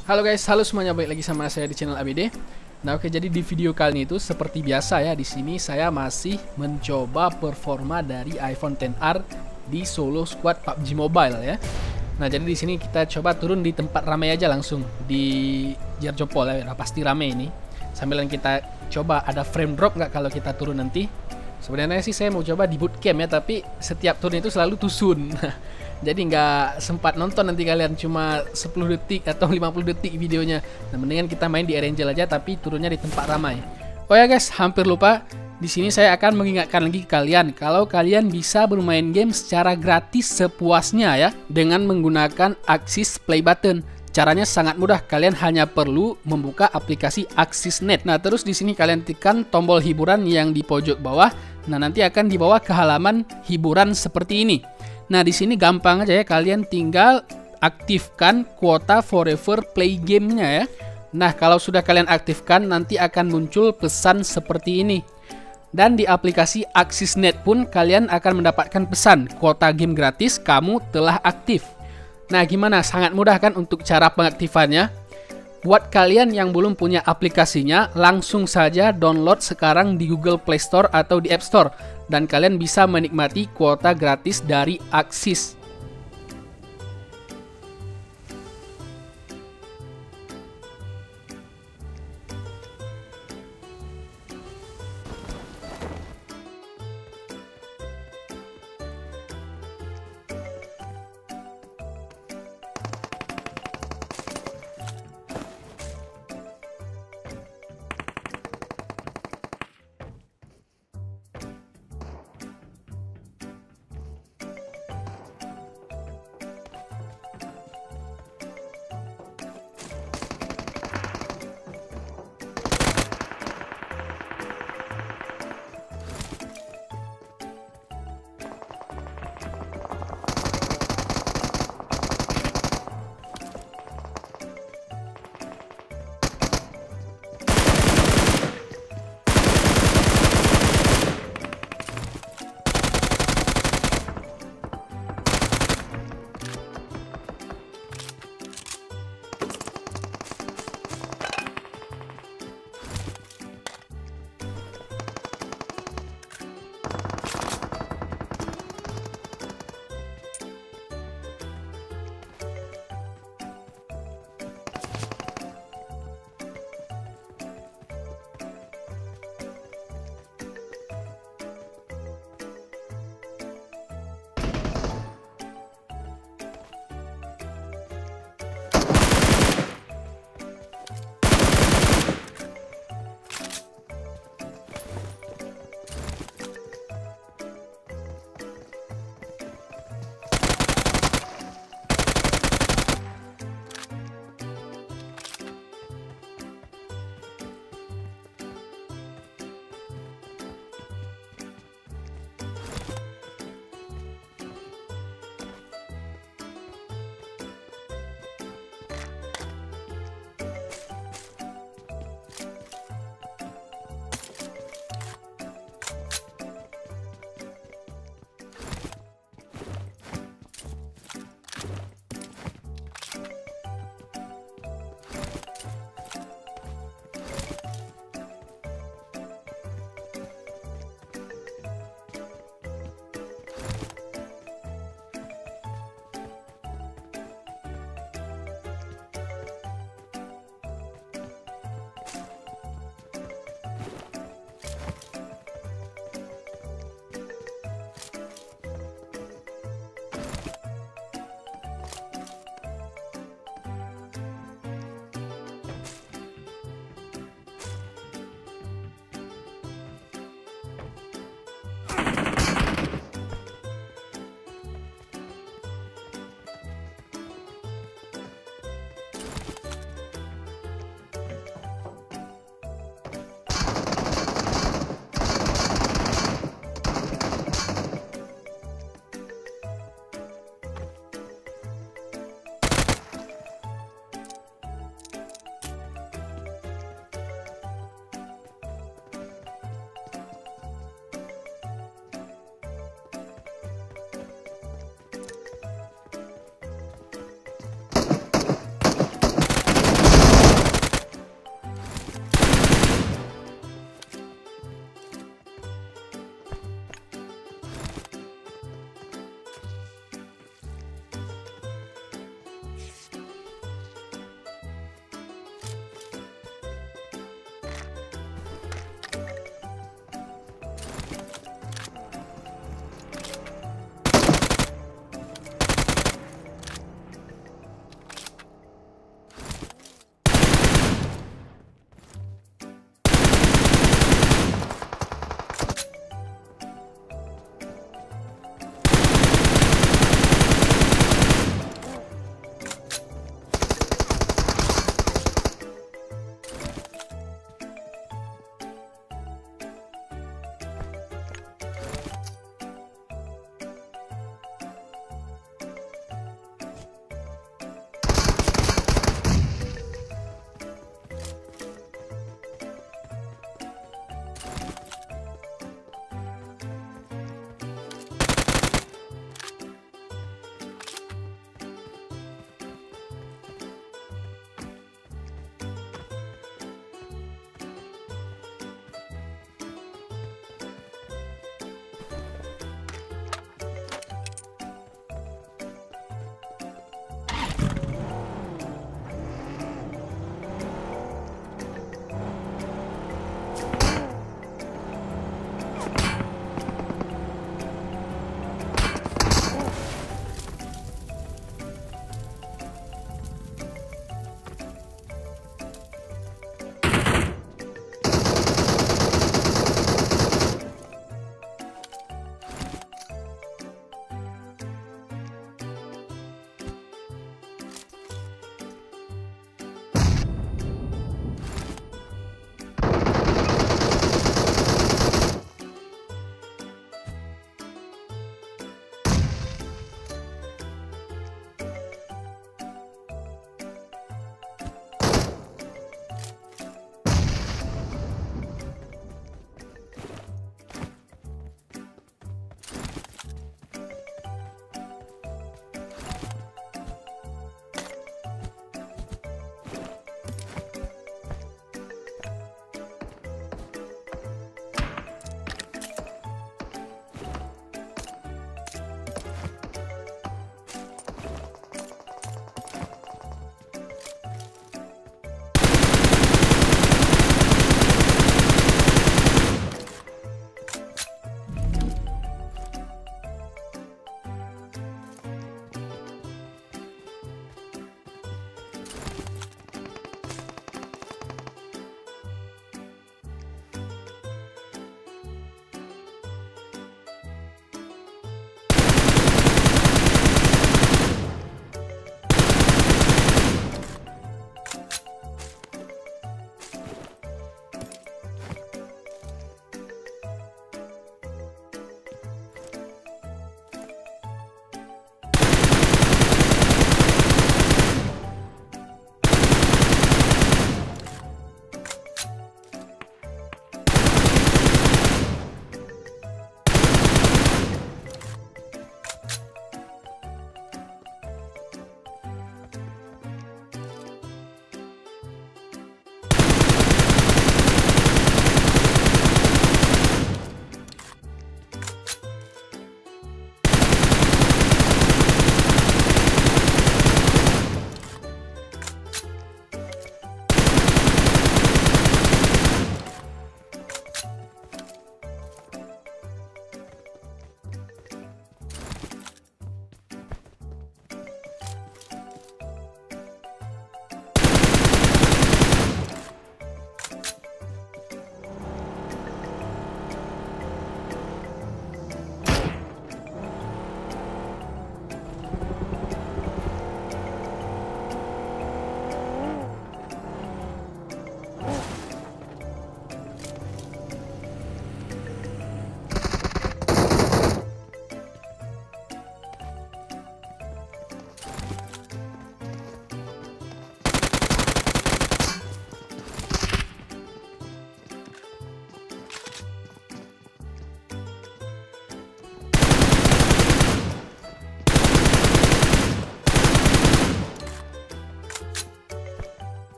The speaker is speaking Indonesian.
Halo guys, halo semuanya, balik lagi sama saya di channel ABD. Nah, oke, jadi di video kali ini itu seperti biasa ya, di sini saya masih mencoba performa dari iPhone XR di solo squad PUBG Mobile ya. Nah, jadi di sini kita coba turun di tempat ramai aja langsung di Jarjopol ya, pasti ramai ini. Sambilan kita coba ada frame drop nggak kalau kita turun nanti. Sebenarnya sih saya mau coba di bootcamp ya, tapi setiap turun itu selalu tusun. Jadi nggak sempat nonton nanti kalian, cuma 10 detik atau 50 detik videonya. Nah, mendingan kita main di Erangel aja tapi turunnya di tempat ramai. Oh ya guys, hampir lupa. Di sini saya akan mengingatkan lagi ke kalian kalau kalian bisa bermain game secara gratis sepuasnya ya dengan menggunakan Axis Play Button. Caranya sangat mudah, kalian hanya perlu membuka aplikasi AxisNet. Nah, terus di sini kalian tekan tombol hiburan yang di pojok bawah. Nah, nanti akan dibawa ke halaman hiburan seperti ini. Nah, di sini gampang aja ya, kalian tinggal aktifkan kuota Forever Play Game-nya ya. Nah, kalau sudah kalian aktifkan, nanti akan muncul pesan seperti ini. Dan di aplikasi AxisNet pun kalian akan mendapatkan pesan, kuota game gratis kamu telah aktif. Nah, gimana? Sangat mudah kan untuk cara pengaktifannya? Buat kalian yang belum punya aplikasinya, langsung saja download sekarang di Google Play Store atau di App Store. Dan kalian bisa menikmati kuota gratis dari Axis.